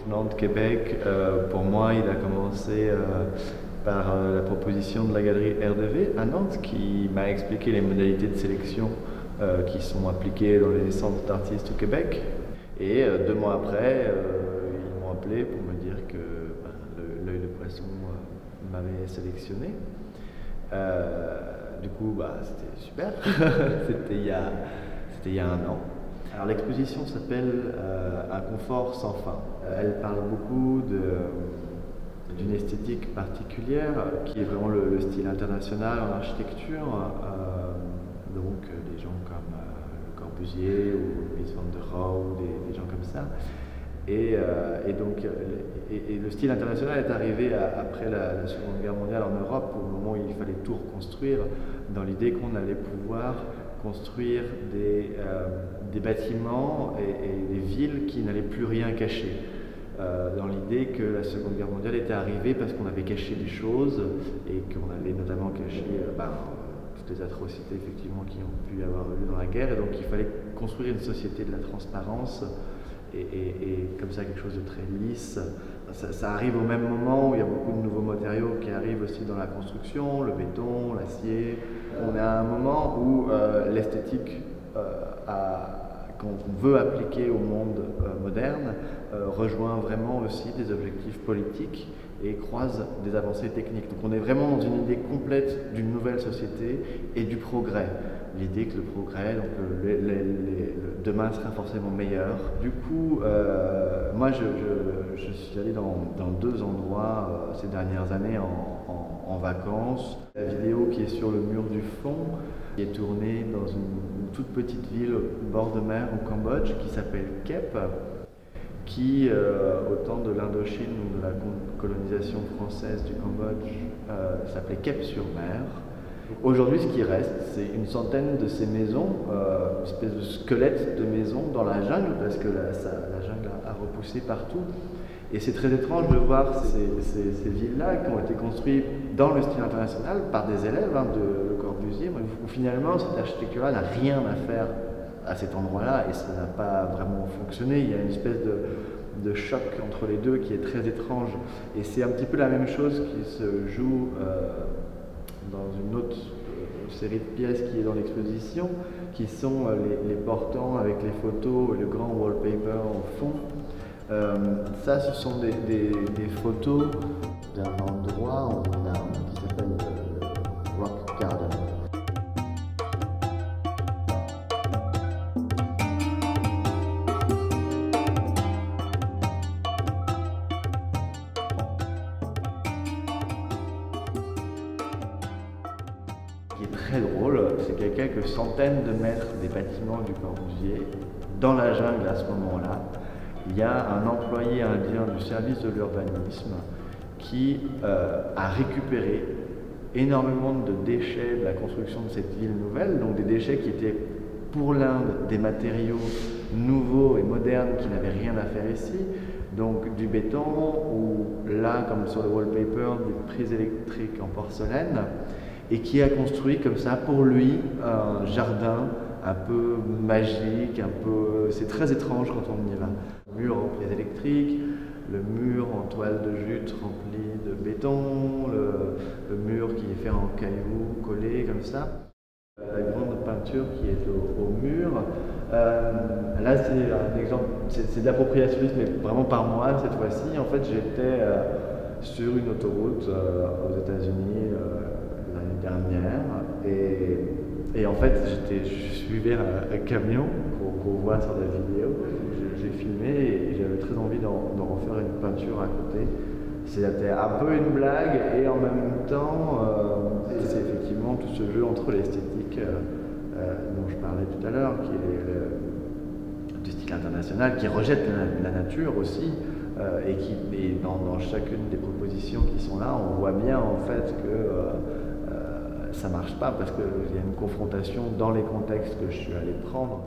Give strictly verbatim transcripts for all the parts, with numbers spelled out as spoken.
Nantes-Québec, euh, pour moi, il a commencé euh, par euh, la proposition de la galerie R deux V à Nantes, qui m'a expliqué les modalités de sélection euh, qui sont appliquées dans les centres d'artistes au Québec. Et euh, deux mois après, euh, ils m'ont appelé pour me dire que ben, l'œil de poisson euh, m'avait sélectionné. Euh, du coup, bah, c'était super. C'était il, il y a un an. Alors l'exposition s'appelle euh, Un confort sans fin. Elle parle beaucoup d'une esthétique particulière qui est vraiment le, le style international en architecture. Euh, donc euh, des gens comme euh, Le Corbusier ou Mies van der Rohe, des, des gens comme ça. Et, euh, et donc et, et le style international est arrivé à, après la, la Seconde Guerre mondiale en Europe, au moment où il fallait tout reconstruire, dans l'idée qu'on allait pouvoir construire des, euh, des bâtiments et, et des villes qui n'allaient plus rien cacher. Euh, dans l'idée que la Seconde Guerre mondiale était arrivée parce qu'on avait caché des choses et qu'on avait notamment caché euh, ben, toutes les atrocités effectivement qui ont pu avoir lieu dans la guerre, et donc il fallait construire une société de la transparence. Et, et, et comme ça, quelque chose de très lisse. Ça, ça arrive au même moment où il y a beaucoup de nouveaux matériaux qui arrivent aussi dans la construction, le béton, l'acier. On est à un moment où euh, l'esthétique euh, qu'on veut appliquer au monde euh, moderne euh, rejoint vraiment aussi des objectifs politiques et croise des avancées techniques. Donc on est vraiment dans une idée complète d'une nouvelle société et du progrès. L'idée que le progrès, donc le, le, le, le, demain sera forcément meilleur. Du coup, euh, moi je, je, je suis allé dans, dans deux endroits euh, ces dernières années en, en, en vacances. La vidéo qui est sur le mur du fond, qui est tournée dans une, une toute petite ville au bord de mer au Cambodge qui s'appelle Kep, qui, euh, au temps de l'Indochine ou de la colonisation française du Cambodge, euh, s'appelait Kep-sur-Mer. Aujourd'hui, ce qui reste, c'est une centaine de ces maisons, euh, une espèce de squelette de maisons dans la jungle, parce que la, ça, la jungle a, a repoussé partout. Et c'est très étrange de voir ces, ces, ces villes-là qui ont été construites dans le style international par des élèves hein, de Le Corbusier, où finalement cette architecture-là n'a rien à faire à cet endroit-là et ça n'a pas vraiment fonctionné. Il y a une espèce de, de choc entre les deux qui est très étrange. Et c'est un petit peu la même chose qui se joue euh, dans une autre euh, série de pièces qui est dans l'exposition, qui sont euh, les, les portants avec les photos et le grand wallpaper au fond. Euh, ça, ce sont des, des, des photos d'un endroit on a, qui s'appelle euh, Rock Garden. Ce qui est très drôle, c'est qu'il y a quelques centaines de mètres des bâtiments du Corbusier, dans la jungle à ce moment-là. Il y a un employé indien du service de l'urbanisme qui euh, a récupéré énormément de déchets de la construction de cette ville nouvelle, donc des déchets qui étaient pour l'Inde des matériaux nouveaux et modernes qui n'avaient rien à faire ici, donc du béton ou là, comme sur le wallpaper, des prises électriques en porcelaine, et qui a construit comme ça pour lui un jardin un peu magique, un peu... c'est très étrange quand on y va. Le mur en prises électriques, le mur en toile de jute rempli de béton, le, le mur qui est fait en cailloux collés comme ça. La grande peinture qui est au, au mur. Euh, là, c'est un exemple, c'est de l'appropriationnisme, mais vraiment par moi cette fois-ci. En fait, j'étais euh, sur une autoroute euh, aux États-Unis euh, l'année dernière et, et en fait, je suivais un, un camion qu'on voit sur la vidéo. J'ai filmé et j'avais très envie d'en refaire une peinture à côté. C'était un peu une blague et en même temps, euh, c'est effectivement tout ce jeu entre l'esthétique euh, euh, dont je parlais tout à l'heure, qui est le, du style international, qui rejette la, la nature aussi, euh, et qui, et dans, dans chacune des propositions qui sont là, on voit bien en fait que euh, euh, ça marche pas parce qu'il y a une confrontation dans les contextes que je suis allé prendre.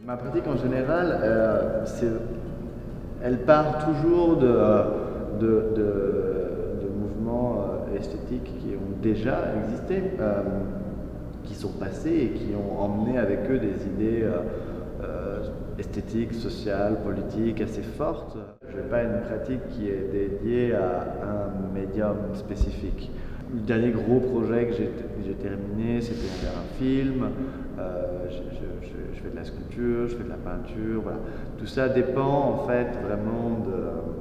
Ma pratique en général, euh, elle part toujours de, de, de, de mouvements esthétiques qui ont déjà existé, euh, qui sont passés et qui ont emmené avec eux des idées euh, euh, esthétiques, sociales, politiques assez fortes. Je n'ai pas une pratique qui est dédiée à un médium spécifique. Le dernier gros projet que j'ai terminé, c'était faire un film. Euh, je, je, je, je fais de la sculpture, je fais de la peinture, voilà. Tout ça dépend en fait vraiment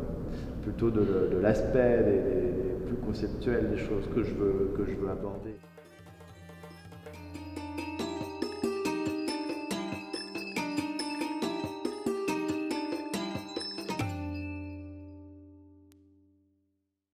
de, plutôt de, de l'aspect des, des plus conceptuels des choses que je veux, que je veux aborder.